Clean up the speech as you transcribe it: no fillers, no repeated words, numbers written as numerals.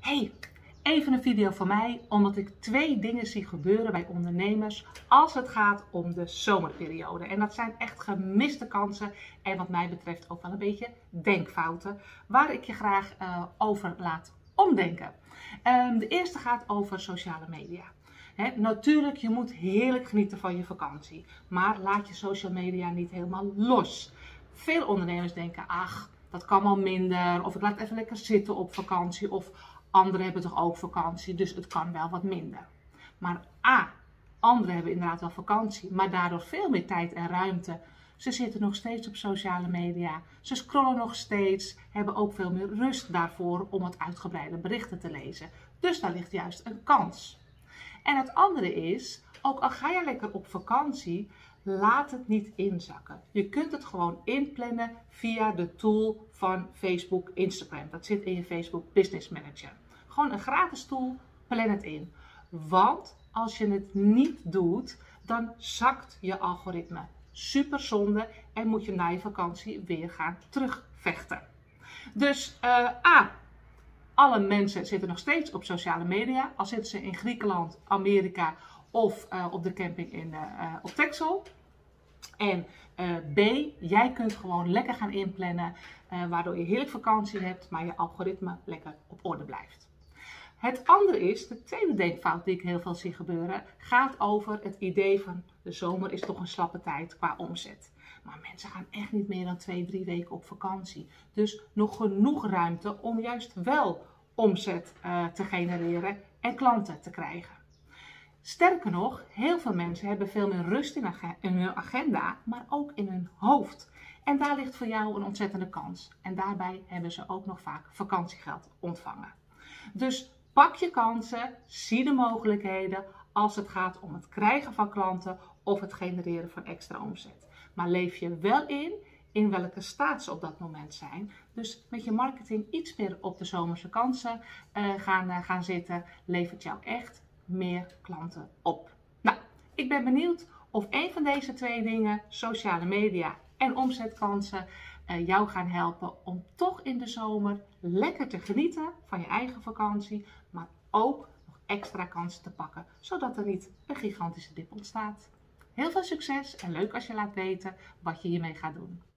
Hey, even een video van mij, omdat ik twee dingen zie gebeuren bij ondernemers als het gaat om de zomerperiode. En dat zijn echt gemiste kansen en wat mij betreft ook wel een beetje denkfouten, waar ik je graag over laat omdenken. De eerste gaat over sociale media. Natuurlijk, je moet heerlijk genieten van je vakantie, maar laat je social media niet helemaal los. Veel ondernemers denken, ach, dat kan wel minder, of ik laat even lekker zitten op vakantie, of anderen hebben toch ook vakantie, dus het kan wel wat minder. Maar anderen hebben inderdaad wel vakantie, maar daardoor veel meer tijd en ruimte. Ze zitten nog steeds op sociale media, ze scrollen nog steeds, hebben ook veel meer rust daarvoor om wat uitgebreide berichten te lezen. Dus daar ligt juist een kans. En het andere is, ook al ga je lekker op vakantie, laat het niet inzakken. Je kunt het gewoon inplannen via de tool van Facebook, Instagram. Dat zit in je Facebook Business Manager. Gewoon een gratis tool, plan het in. Want als je het niet doet, dan zakt je algoritme. Super zonde en moet je na je vakantie weer gaan terugvechten. Dus alle mensen zitten nog steeds op sociale media. Al zitten ze in Griekenland, Amerika of op de camping op Texel. En B, jij kunt gewoon lekker gaan inplannen, waardoor je heerlijk vakantie hebt, maar je algoritme lekker op orde blijft. Het andere is, de tweede denkfout die ik heel veel zie gebeuren, gaat over het idee van de zomer is toch een slappe tijd qua omzet. Maar mensen gaan echt niet meer dan 2-3 weken op vakantie. Dus nog genoeg ruimte om juist wel omzet te genereren en klanten te krijgen. Sterker nog, heel veel mensen hebben veel meer rust in hun agenda, maar ook in hun hoofd. En daar ligt voor jou een ontzettende kans. En daarbij hebben ze ook nog vaak vakantiegeld ontvangen. Dus pak je kansen, zie de mogelijkheden als het gaat om het krijgen van klanten of het genereren van extra omzet. Maar leef je wel in welke staat ze op dat moment zijn. Dus met je marketing iets meer op de zomerse kansen gaan zitten, levert jou echt meer klanten op. Nou, ik ben benieuwd of een van deze twee dingen, sociale media en omzetkansen, jou gaan helpen om toch in de zomer lekker te genieten van je eigen vakantie, maar ook nog extra kansen te pakken, zodat er niet een gigantische dip ontstaat. Heel veel succes en leuk als je laat weten wat je hiermee gaat doen.